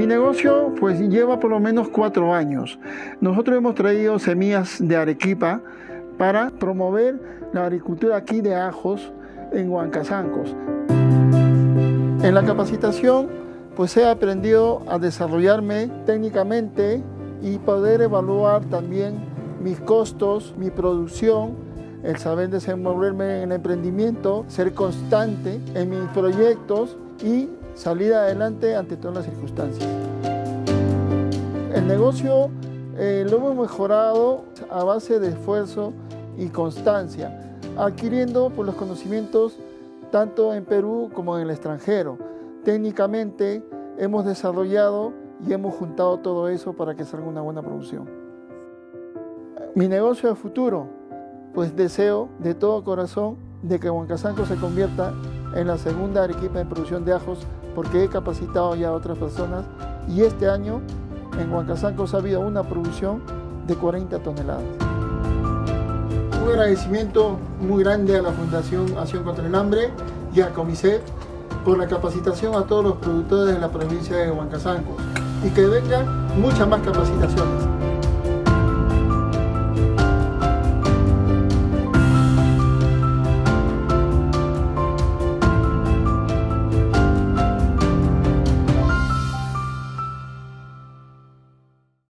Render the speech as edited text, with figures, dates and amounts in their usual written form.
negocio pues lleva por lo menos 4 años. Nosotros hemos traído semillas de Arequipa para promover la agricultura aquí de ajos en Huancazancos. En la capacitación pues he aprendido a desarrollarme técnicamente y poder evaluar también mis costos, mi producción, el saber desenvolverme en el emprendimiento, ser constante en mis proyectos y salir adelante ante todas las circunstancias. El negocio lo hemos mejorado a base de esfuerzo y constancia, adquiriendo pues, los conocimientos tanto en Perú como en el extranjero. Técnicamente hemos desarrollado y hemos juntado todo eso para que salga una buena producción. Mi negocio de futuro, pues deseo de todo corazón de que Huancazancos se convierta en la segunda Arequipa en producción de ajos, porque he capacitado ya a otras personas y este año en Huancazancos ha habido una producción de 40 toneladas. Un agradecimiento muy grande a la Fundación Acción contra el Hambre y a Comicet por la capacitación a todos los productores de la provincia de Huancazancos y que vengan muchas más capacitaciones.